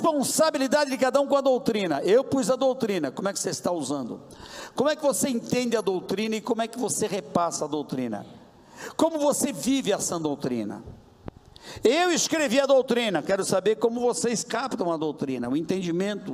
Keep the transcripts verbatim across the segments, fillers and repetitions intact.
responsabilidade de cada um com a doutrina. Eu pus a doutrina, como é que você está usando? Como é que você entende a doutrina e como é que você repassa a doutrina? Como você vive essa doutrina? Eu escrevi a doutrina, quero saber como vocês captam a doutrina, o entendimento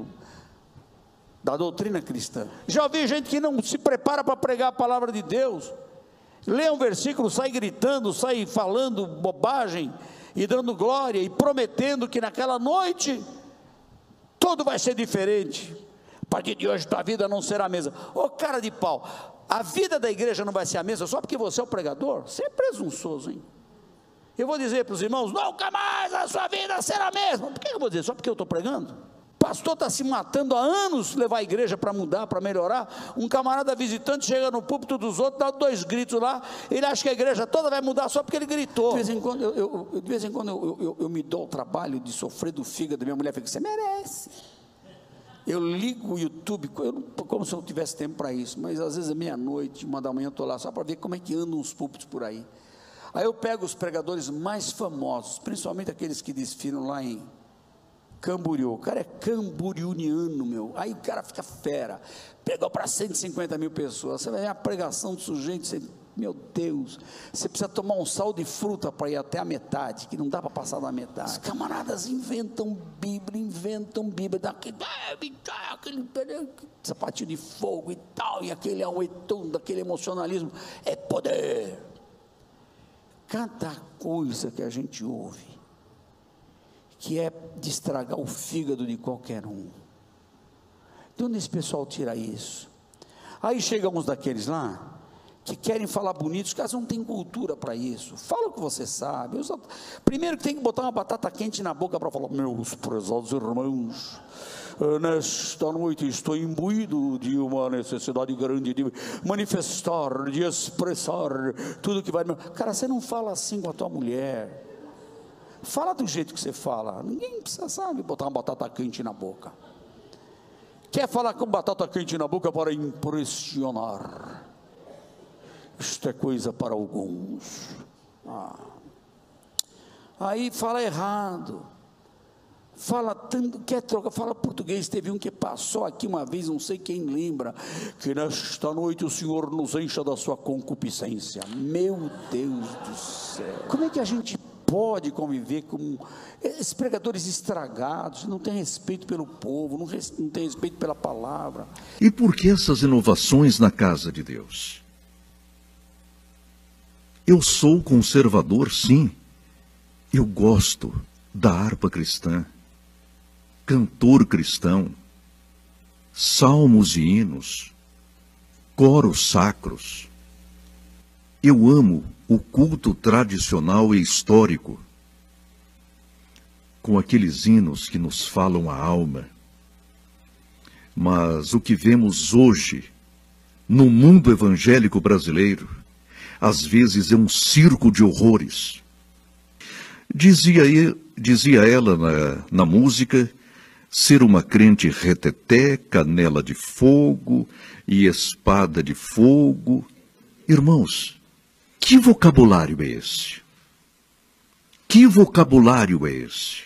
da doutrina cristã. Já ouvi gente que não se prepara para pregar a palavra de Deus, lê um versículo, sai gritando, sai falando bobagem, e dando glória, e prometendo que naquela noite, tudo vai ser diferente, a partir de hoje tua vida não será a mesma. Ô cara de pau, a vida da igreja não vai ser a mesma, só porque você é o pregador? Você é presunçoso, hein? Eu vou dizer para os irmãos, nunca mais a sua vida será a mesma. Por que eu vou dizer? Só porque eu estou pregando? O pastor está se matando há anos, levar a igreja para mudar, para melhorar. Um camarada visitante chega no púlpito dos outros, dá dois gritos lá, ele acha que a igreja toda vai mudar só porque ele gritou. De vez em quando eu, eu, de vez em quando eu, eu, eu me dou o trabalho de sofrer do fígado, minha mulher fica, você merece. Eu ligo o YouTube, eu não, como se eu não tivesse tempo para isso, mas às vezes é meia-noite, uma da manhã eu estou lá, só para ver como é que andam os púlpitos por aí. Aí eu pego os pregadores mais famosos, principalmente aqueles que desfilam lá em Camboriú. O cara é camboriuniano, meu. Aí o cara fica fera. Pregou para cento e cinquenta mil pessoas. Você vai ver a pregação do sujeito, você, meu Deus, você precisa tomar um sal de fruta para ir até a metade, que não dá para passar da metade. Os camaradas inventam Bíblia, inventam Bíblia, daquele, aquele sapatinho de fogo e tal, e aquele auetum, daquele emocionalismo. É poder. Cada coisa que a gente ouve, que é de estragar o fígado de qualquer um. De onde esse pessoal tira isso? Aí chegam uns daqueles lá, que querem falar bonito, os caras não têm cultura para isso. Fala o que você sabe. Só, primeiro que tem que botar uma batata quente na boca para falar, meus prezados irmãos, nesta noite estou imbuído de uma necessidade grande de manifestar, de expressar tudo que vai... Cara, você não fala assim com a tua mulher. Fala do jeito que você fala. Ninguém precisa, sabe, botar uma batata quente na boca. Quer falar com batata quente na boca para impressionar? Isto é coisa para alguns. Ah. Aí fala errado. Fala tanto, quer trocar, fala português. Teve um que passou aqui uma vez, não sei quem lembra, que nesta noite o Senhor nos encha da sua concupiscência. Meu Deus do céu. Como é que a gente pode conviver com esses pregadores estragados, não tem respeito pelo povo, não, res, não tem respeito pela palavra? E por que essas inovações na casa de Deus? Eu sou conservador, sim. Eu gosto da harpa cristã, cantor cristão, salmos e hinos, coros sacros. Eu amo o culto tradicional e histórico, com aqueles hinos que nos falam a alma. Mas o que vemos hoje, no mundo evangélico brasileiro, às vezes é um circo de horrores. Dizia, dizia ela na, na música, ser uma crente reteté, canela de fogo e espada de fogo. Irmãos, que vocabulário é esse? Que vocabulário é esse?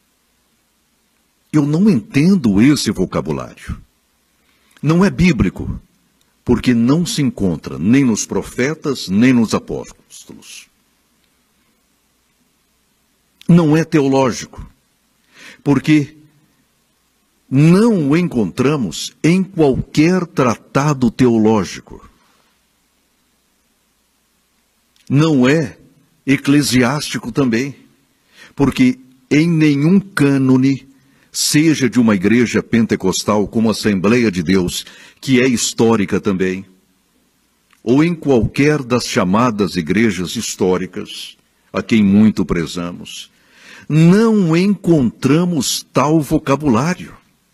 Eu não entendo esse vocabulário. Não é bíblico, porque não se encontra nem nos profetas, nem nos apóstolos. Não é teológico, porque não o encontramos em qualquer tratado teológico. Não é eclesiástico também, porque em nenhum cânone, seja de uma igreja pentecostal como a Assembleia de Deus, que é histórica também, ou em qualquer das chamadas igrejas históricas, a quem muito prezamos, não encontramos tal vocabulário.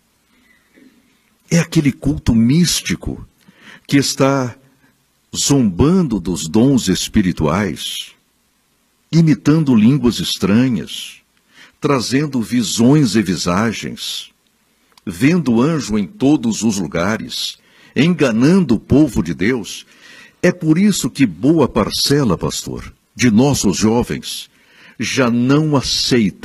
É aquele culto místico que está zombando dos dons espirituais, imitando línguas estranhas, trazendo visões e visagens, vendo anjo em todos os lugares, enganando o povo de Deus. É por isso que boa parcela, pastor, de nossos jovens já não aceita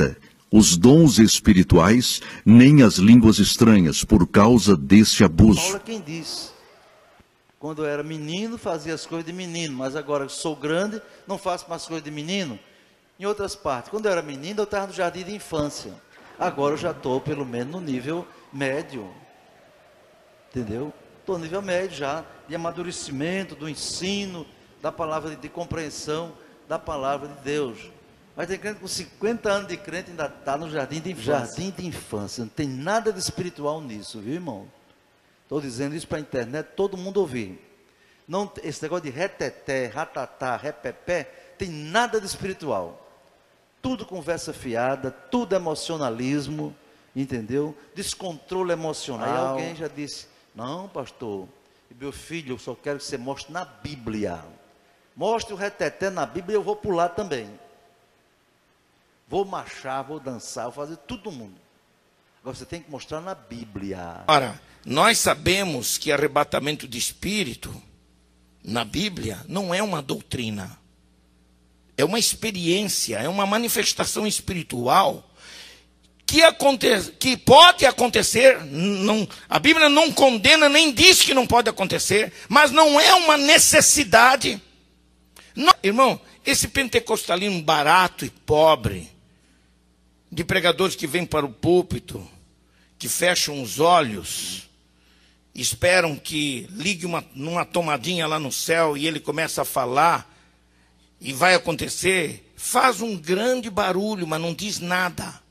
os dons espirituais, nem as línguas estranhas, por causa desse abuso. Paulo é quem diz. Quando eu era menino, fazia as coisas de menino, mas agora que sou grande, não faço mais coisas de menino. Em outras partes, quando eu era menino, eu estava no jardim de infância. Agora eu já estou, pelo menos, no nível médio. Entendeu? Estou no nível médio já, de amadurecimento, do ensino, da palavra de, de compreensão, da palavra de Deus. Mas tem crente com cinquenta anos de crente, ainda está no jardim de infância. Jardim de infância, não tem nada de espiritual nisso, viu, irmão? Estou dizendo isso para a internet, todo mundo ouvir. Não, esse negócio de reteté, ratatá, repepé, tem nada de espiritual. Tudo conversa fiada, tudo emocionalismo, entendeu? Descontrole emocional. Aí alguém já disse, não, pastor, meu filho, eu só quero que você mostre na Bíblia. Mostre o reteté na Bíblia, eu vou pular também. Vou marchar, vou dançar, vou fazer todo mundo. Agora você tem que mostrar na Bíblia. Ora, nós sabemos que arrebatamento de espírito, na Bíblia, não é uma doutrina. É uma experiência, é uma manifestação espiritual que, aconte, que pode acontecer. Não, a Bíblia não condena, nem diz que não pode acontecer, mas não é uma necessidade. Não, irmão, esse pentecostalismo barato e pobre, de pregadores que vêm para o púlpito, que fecham os olhos, esperam que ligue uma, numa tomadinha lá no céu e ele começa a falar, e vai acontecer, faz um grande barulho, mas não diz nada.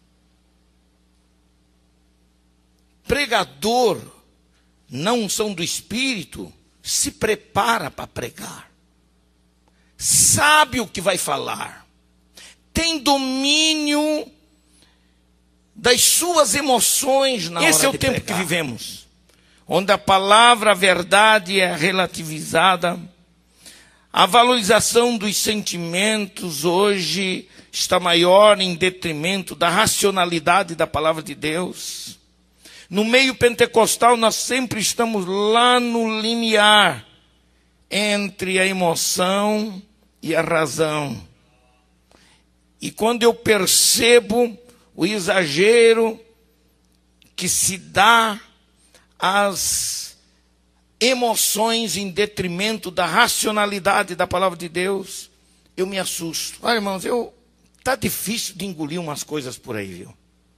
Pregador, na unção do Espírito, se prepara para pregar. Sabe o que vai falar. Tem domínio das suas emoções na hora de pregar. Esse é o tempo que vivemos, onde a palavra, a verdade é relativizada. A valorização dos sentimentos hoje está maior em detrimento da racionalidade da palavra de Deus. No meio pentecostal nós sempre estamos lá no limiar entre a emoção e a razão. E quando eu percebo o exagero que se dá às emoções em detrimento da racionalidade da palavra de Deus, eu me assusto. Olha, irmãos, eu, tá difícil de engolir umas coisas por aí, viu?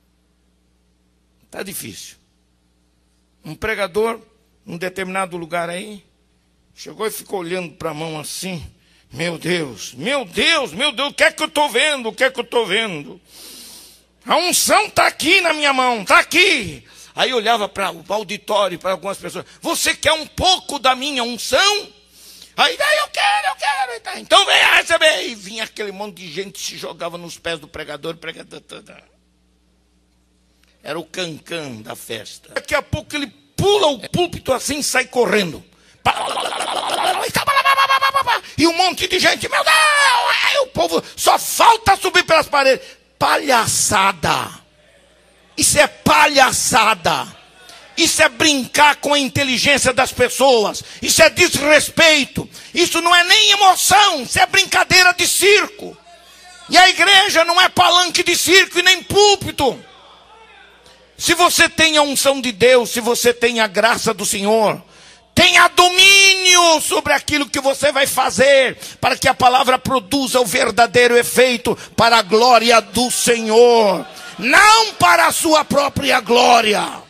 Tá difícil. Um pregador, num determinado lugar aí, chegou e ficou olhando para a mão assim. Meu Deus, meu Deus, meu Deus, o que é que eu estou vendo? O que é que eu estou vendo? A unção está aqui na minha mão, está aqui. Aí olhava para o auditório, para algumas pessoas. Você quer um pouco da minha unção? Aí, daí eu quero, eu quero. Tá. Então vem receber. E vinha aquele monte de gente que se jogava nos pés do pregador. pregador Era o cancan da festa. Daqui a pouco ele pula o púlpito assim e sai correndo. E um monte de gente, meu Deus! Aí o povo só falta subir pelas paredes. Palhaçada. Isso é palhaçada. Isso é brincar com a inteligência das pessoas. Isso é desrespeito. Isso não é nem emoção. Isso é brincadeira de circo. E a igreja não é palanque de circo e nem púlpito. Se você tem a unção de Deus, se você tem a graça do Senhor, tenha domínio sobre aquilo que você vai fazer, para que a palavra produza o verdadeiro efeito para a glória do Senhor, não para a sua própria glória.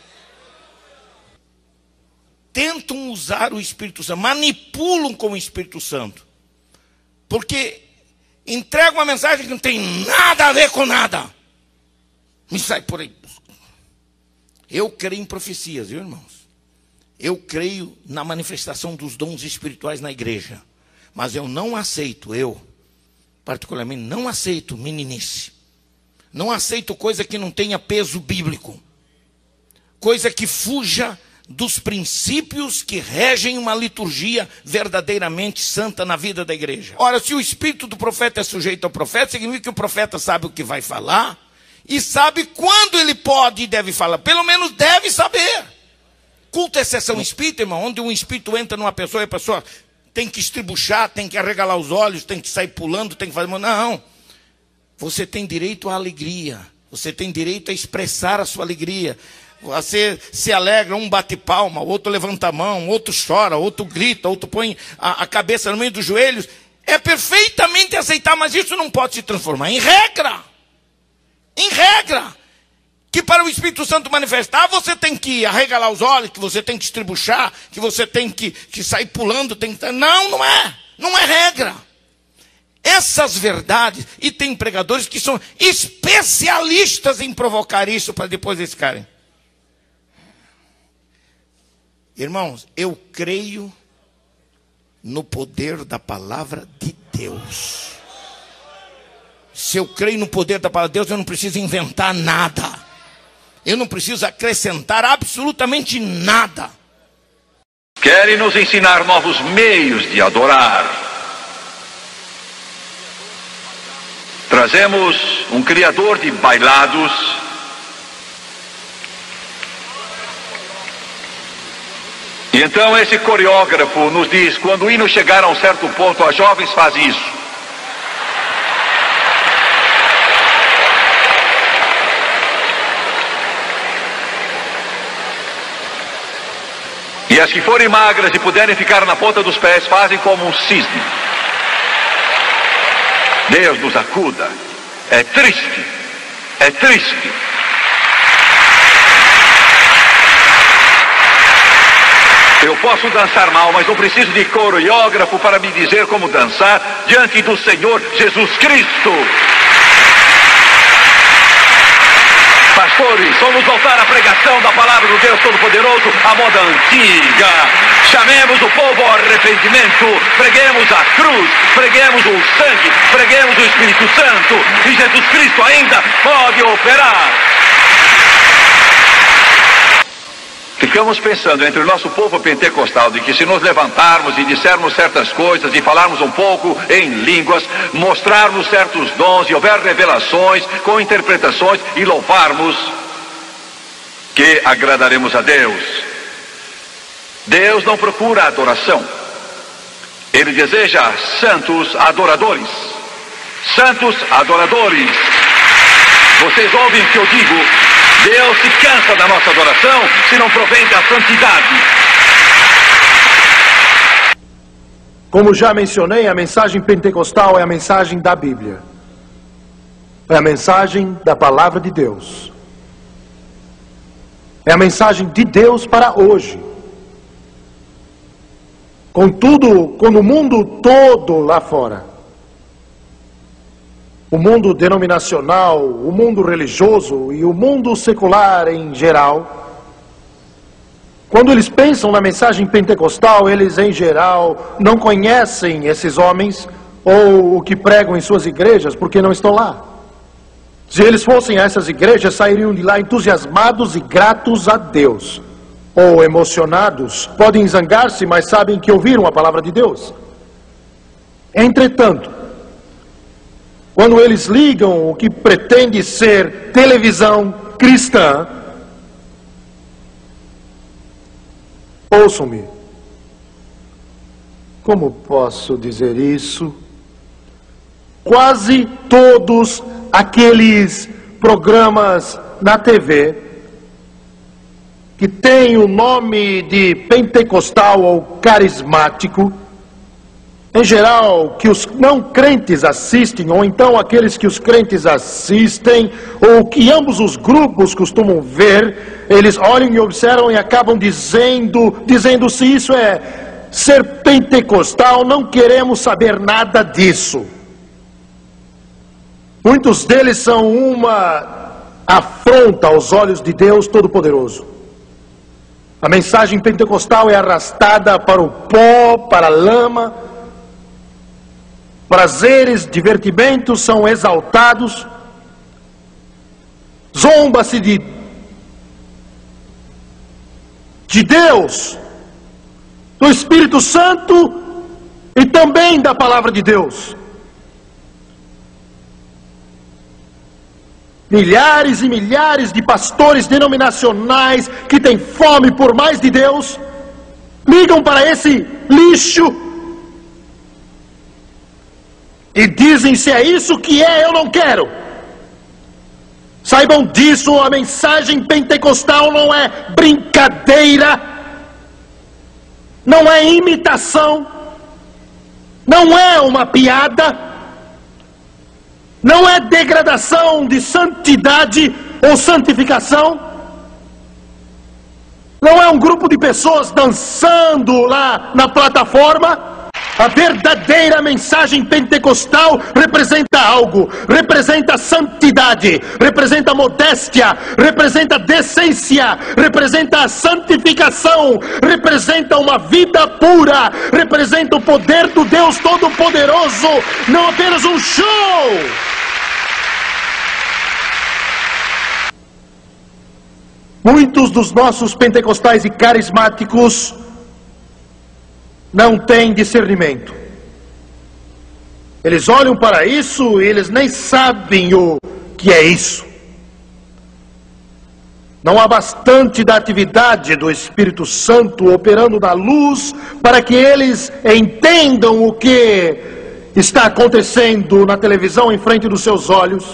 Tentam usar o Espírito Santo, manipulam com o Espírito Santo, porque entregam uma mensagem que não tem nada a ver com nada. Me sai por aí. Eu creio em profecias, viu, irmãos? Eu creio na manifestação dos dons espirituais na igreja. Mas eu não aceito, eu, particularmente, não aceito meninice. Não aceito coisa que não tenha peso bíblico. Coisa que fuja dos princípios que regem uma liturgia verdadeiramente santa na vida da igreja. Ora, se o espírito do profeta é sujeito ao profeta, significa que o profeta sabe o que vai falar e sabe quando ele pode e deve falar. Pelo menos deve saber. Culto é sessão espírita, irmão, onde um espírito entra numa pessoa e a pessoa tem que estribuchar, tem que arregalar os olhos, tem que sair pulando, tem que fazer... Não, você tem direito à alegria. Você tem direito a expressar a sua alegria. Você se alegra, um bate palma, outro levanta a mão, outro chora, outro grita, outro põe a, a cabeça no meio dos joelhos. É perfeitamente aceitável, mas isso não pode se transformar em regra. Em regra. Que para o Espírito Santo manifestar, você tem que arregalar os olhos, que você tem que estribuchar, que você tem que, que sair pulando. Tem que... Não, não é. Não é regra. Essas verdades, e tem pregadores que são especialistas em provocar isso para depois eles ficarem. Irmãos, eu creio no poder da palavra de Deus. Se eu creio no poder da palavra de Deus, eu não preciso inventar nada. Eu não preciso acrescentar absolutamente nada. Querem nos ensinar novos meios de adorar. Trazemos um criador de bailados. E então esse coreógrafo nos diz, quando o hino chegar a um certo ponto, as jovens fazem isso. E as que forem magras e puderem ficar na ponta dos pés, fazem como um cisne. Deus nos acuda. É triste. É triste. Eu posso dançar mal, mas não preciso de coreógrafo para me dizer como dançar diante do Senhor Jesus Cristo. Pastores, vamos voltar à pregação da palavra do Deus Todo-Poderoso, à moda antiga. Chamemos o povo ao arrependimento, preguemos a cruz, preguemos o sangue, preguemos o Espírito Santo, e Jesus Cristo ainda pode operar. Ficamos pensando entre o nosso povo pentecostal de que se nos levantarmos e dissermos certas coisas e falarmos um pouco em línguas, mostrarmos certos dons e houver revelações com interpretações e louvarmos, que agradaremos a Deus. Deus não procura adoração. Ele deseja santos adoradores. Santos adoradores. Vocês ouvem o que eu digo? Deus se cansa da nossa adoração se não provém da santidade. Como já mencionei, a mensagem pentecostal é a mensagem da Bíblia. É a mensagem da palavra de Deus. É a mensagem de Deus para hoje. Contudo, quando o mundo todo lá fora, o mundo denominacional, o mundo religioso e o mundo secular em geral, quando eles pensam na mensagem pentecostal, eles em geral não conhecem esses homens ou o que pregam em suas igrejas, porque não estão lá. Se eles fossem a essas igrejas, sairiam de lá entusiasmados e gratos a Deus. Ou emocionados, podem zangar-se, mas sabem que ouviram a palavra de Deus. Entretanto, quando eles ligam o que pretende ser televisão cristã, ouçam-me, como posso dizer isso? Quase todos aqueles programas na T V que têm o nome de pentecostal ou carismático, em geral, que os não crentes assistem, ou então aqueles que os crentes assistem, ou que ambos os grupos costumam ver, eles olham e observam e acabam dizendo, dizendo se isso é ser pentecostal, não queremos saber nada disso. Muitos deles são uma afronta aos olhos de Deus Todo-Poderoso. A mensagem pentecostal é arrastada para o pó, para a lama. Prazeres, divertimentos são exaltados. Zomba-se de, de Deus, do Espírito Santo e também da palavra de Deus. Milhares e milhares de pastores denominacionais que têm fome por mais de Deus, ligam para esse lixo e dizem: se é isso que é, eu não quero. Saibam disso, a mensagem pentecostal não é brincadeira, não é imitação, não é uma piada, não é degradação de santidade ou santificação, não é um grupo de pessoas dançando lá na plataforma. A verdadeira mensagem pentecostal representa algo, representa santidade, representa modéstia, representa decência, representa santificação, representa uma vida pura, representa o poder do Deus Todo-Poderoso, não apenas um show. Muitos dos nossos pentecostais e carismáticos não têm discernimento. Eles olham para isso e eles nem sabem o que é isso. Não há bastante da atividade do Espírito Santo operando na luz para que eles entendam o que está acontecendo na televisão em frente dos seus olhos.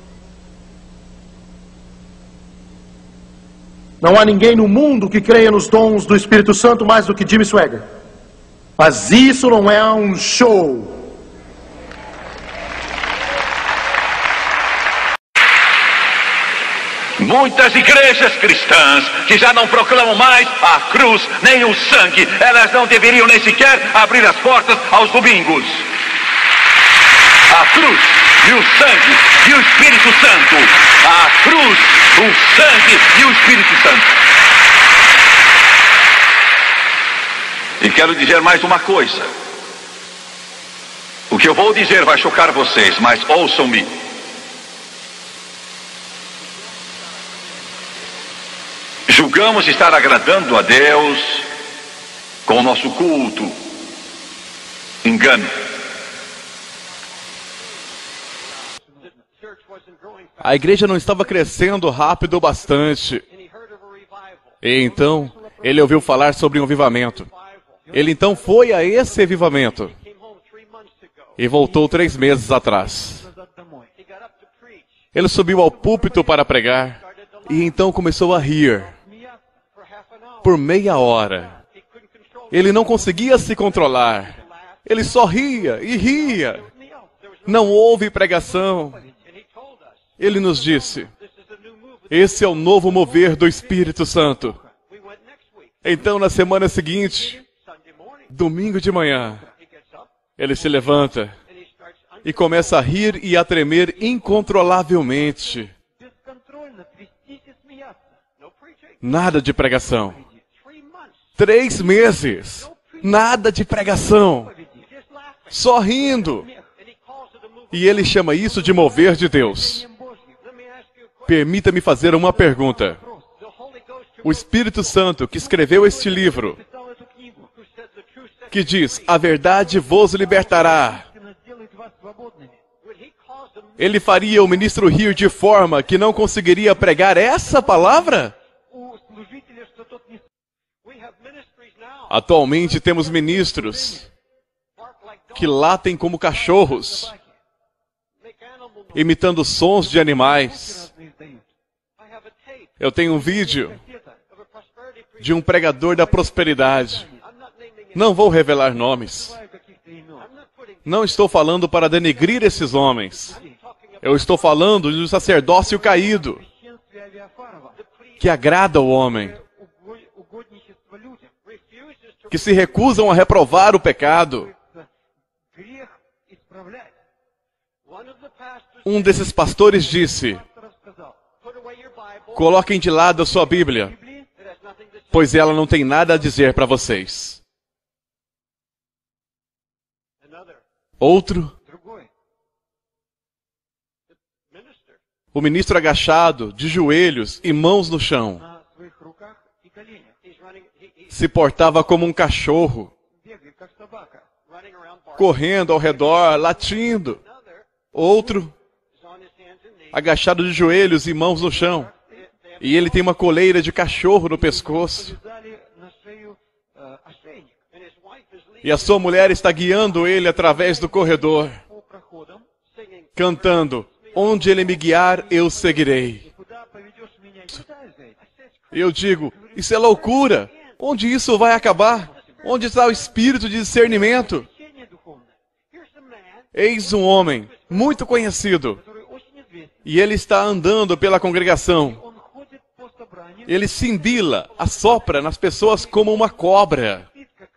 Não há ninguém no mundo que creia nos dons do Espírito Santo mais do que Jimmy Swaggart. Mas isso não é um show. Muitas igrejas cristãs que já não proclamam mais a cruz nem o sangue, elas não deveriam nem sequer abrir as portas aos domingos. A cruz e o sangue e o Espírito Santo. A cruz, o sangue e o Espírito Santo. E quero dizer mais uma coisa. O que eu vou dizer vai chocar vocês, mas ouçam-me. Julgamos estar agradando a Deus com o nosso culto. Engano. A igreja não estava crescendo rápido o bastante. E então, ele ouviu falar sobre um avivamento. Ele então foi a esse avivamento e voltou três meses atrás. Ele subiu ao púlpito para pregar e então começou a rir por meia hora. Ele não conseguia se controlar. Ele só ria e ria. Não houve pregação. Ele nos disse: esse é o novo mover do Espírito Santo. Então, na semana seguinte, domingo de manhã, ele se levanta e começa a rir e a tremer incontrolavelmente. Nada de pregação. Três meses. Nada de pregação. Só rindo. E ele chama isso de mover de Deus. Permita-me fazer uma pergunta. O Espírito Santo que escreveu este livro, que diz, a verdade vos libertará. Ele faria o ministro rir de forma que não conseguiria pregar essa palavra? Atualmente temos ministros que latem como cachorros, imitando sons de animais. Eu tenho um vídeo de um pregador da prosperidade. Não vou revelar nomes. Não estou falando para denegrir esses homens. Eu estou falando de um sacerdócio caído, que agrada o homem, que se recusam a reprovar o pecado. Um desses pastores disse, coloquem de lado a sua Bíblia, pois ela não tem nada a dizer para vocês. Outro, o ministro agachado, de joelhos e mãos no chão, se portava como um cachorro, correndo ao redor, latindo. Outro, agachado de joelhos e mãos no chão, e ele tem uma coleira de cachorro no pescoço. E a sua mulher está guiando ele através do corredor, cantando, Onde Ele me guiar, eu seguirei. Eu digo, isso é loucura. Onde isso vai acabar? Onde está o espírito de discernimento? Eis um homem muito conhecido. E ele está andando pela congregação. Ele simbila, assopra nas pessoas como uma cobra.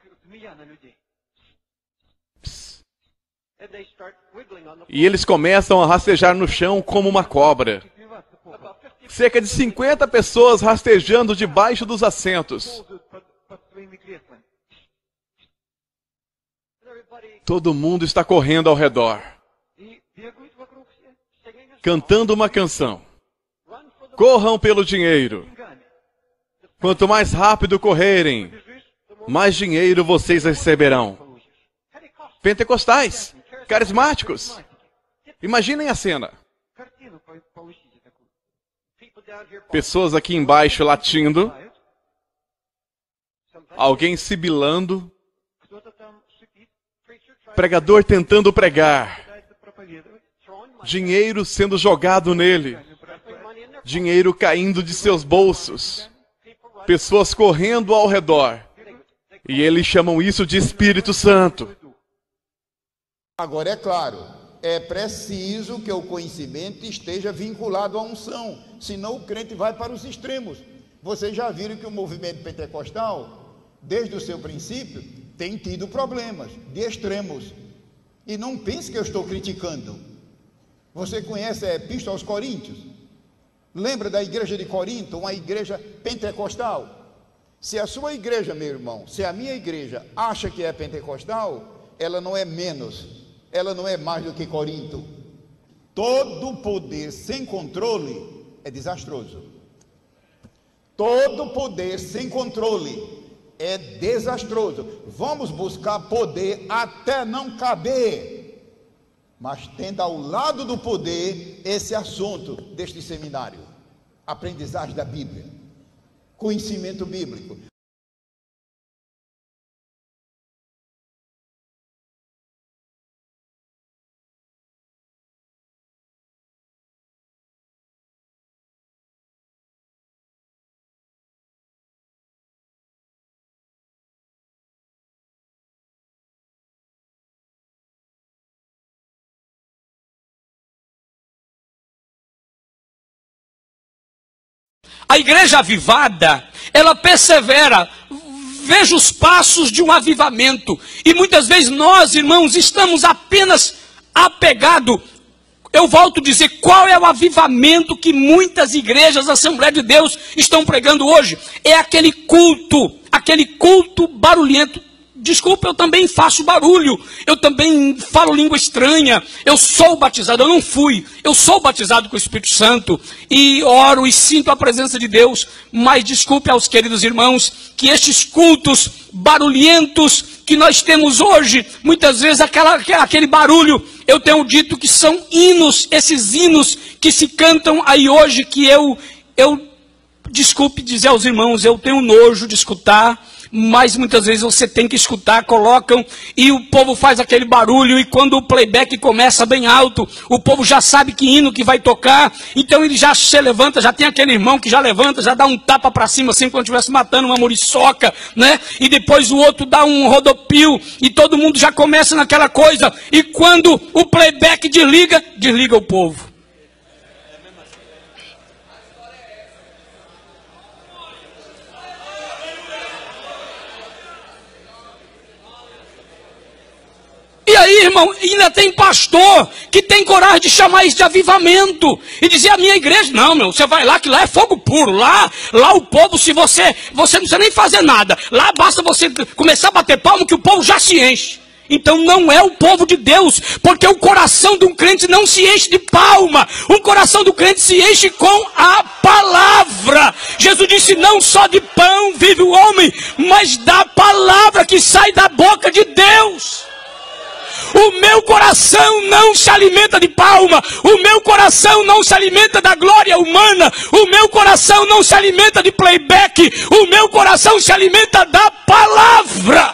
E eles começam a rastejar no chão como uma cobra. Cerca de cinquenta pessoas rastejando debaixo dos assentos. Todo mundo está correndo ao redor, cantando uma canção. Corram pelo dinheiro. Quanto mais rápido correrem, mais dinheiro vocês receberão. Pentecostais, carismáticos. Imaginem a cena. Pessoas aqui embaixo latindo. Alguém sibilando. Pregador tentando pregar. Dinheiro sendo jogado nele. Dinheiro caindo de seus bolsos. Pessoas correndo ao redor. E eles chamam isso de Espírito Santo. Agora, é claro, é preciso que o conhecimento esteja vinculado à unção, senão o crente vai para os extremos. Vocês já viram que o movimento pentecostal, desde o seu princípio, tem tido problemas de extremos. E não pense que eu estou criticando. Você conhece a Epístola aos Coríntios? Lembra da igreja de Corinto, uma igreja pentecostal? Se a sua igreja, meu irmão, se a minha igreja acha que é pentecostal, ela não é menos, ela não é mais do que Corinto. Todo poder sem controle é desastroso. Todo poder sem controle é desastroso. Vamos buscar poder até não caber, mas tendo ao lado do poder esse assunto deste seminário: aprendizagem da Bíblia, conhecimento bíblico. A igreja avivada, ela persevera. Veja os passos de um avivamento. E muitas vezes nós, irmãos, estamos apenas apegados. Eu volto a dizer, qual é o avivamento que muitas igrejas, Assembleia de Deus, estão pregando hoje? É aquele culto, aquele culto barulhento. Desculpa, eu também faço barulho, eu também falo língua estranha, eu sou batizado, eu não fui, eu sou batizado com o Espírito Santo, e oro e sinto a presença de Deus, mas desculpe aos queridos irmãos, que estes cultos barulhentos que nós temos hoje, muitas vezes aquela, aquele barulho, eu tenho dito que são hinos, esses hinos que se cantam aí hoje, que eu, eu desculpe dizer aos irmãos, eu tenho nojo de escutar, mas muitas vezes você tem que escutar, colocam, e o povo faz aquele barulho, e quando o playback começa bem alto, o povo já sabe que hino que vai tocar, então ele já se levanta, já tem aquele irmão que já levanta, já dá um tapa para cima, assim, como se estivesse matando uma muriçoca, né? E depois o outro dá um rodopio, e todo mundo já começa naquela coisa, e quando o playback desliga, desliga o povo. E aí, irmão, ainda tem pastor que tem coragem de chamar isso de avivamento. E dizer a minha igreja, não, meu, você vai lá, que lá é fogo puro. Lá, lá o povo, se você, você não precisa nem fazer nada. Lá basta você começar a bater palma que o povo já se enche. Então não é o povo de Deus, porque o coração de um crente não se enche de palma. O coração do crente se enche com a palavra. Jesus disse, não só de pão vive o homem, mas da palavra que sai da boca de Deus. O meu coração não se alimenta de palma, o meu coração não se alimenta da glória humana, o meu coração não se alimenta de playback, o meu coração se alimenta da palavra.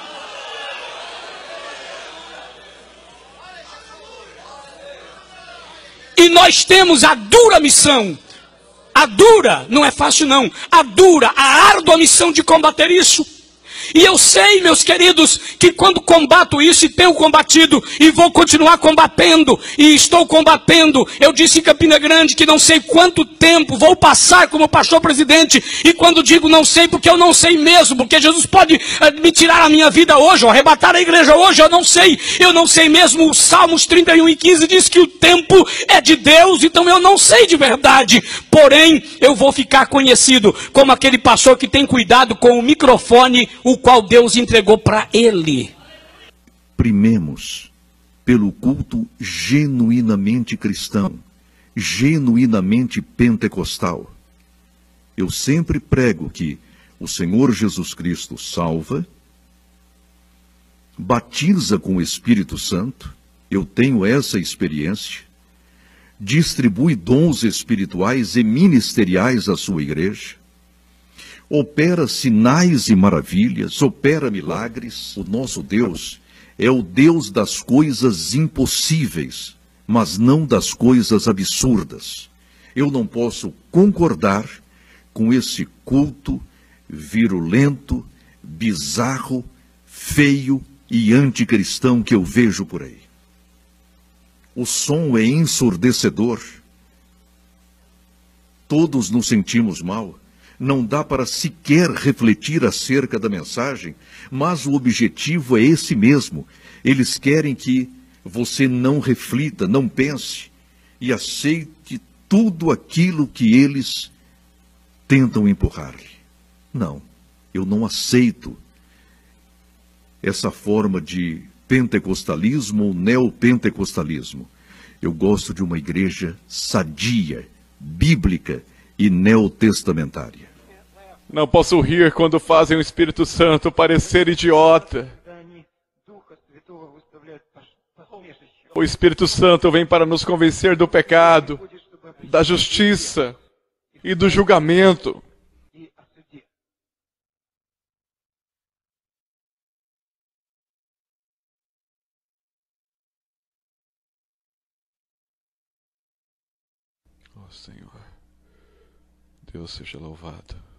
E nós nós temos a dura missão. A dura, não é fácil não, a dura, a árdua missão de combater isso. E eu sei, meus queridos, que quando combato isso e tenho combatido e vou continuar combatendo e estou combatendo, eu disse em Campina Grande que não sei quanto tempo vou passar como pastor presidente, e quando digo não sei, porque eu não sei mesmo, porque Jesus pode uh, me tirar a minha vida hoje, ou arrebatar a igreja hoje, eu não sei, eu não sei mesmo. O Salmos trinta e um e quinze diz que o tempo é de Deus, então eu não sei de verdade, porém eu vou ficar conhecido como aquele pastor que tem cuidado com o microfone, o qual Deus entregou para ele. Primemos pelo culto genuinamente cristão, genuinamente pentecostal. Eu sempre prego que o Senhor Jesus Cristo salva, batiza com o Espírito Santo, eu tenho essa experiência, distribui dons espirituais e ministeriais à sua igreja, opera sinais e maravilhas, opera milagres. O nosso Deus é o Deus das coisas impossíveis, mas não das coisas absurdas. Eu não posso concordar com esse culto virulento, bizarro, feio e anticristão que eu vejo por aí. O som é ensurdecedor. Todos nos sentimos mal. Não dá para sequer refletir acerca da mensagem, mas o objetivo é esse mesmo. Eles querem que você não reflita, não pense e aceite tudo aquilo que eles tentam empurrar-lhe. Não, eu não aceito essa forma de pentecostalismo ou neopentecostalismo. Eu gosto de uma igreja sadia, bíblica e neotestamentária. Não posso rir quando fazem o Espírito Santo parecer idiota. O Espírito Santo vem para nos convencer do pecado, da justiça e do julgamento. Oh, Senhor, Deus seja louvado.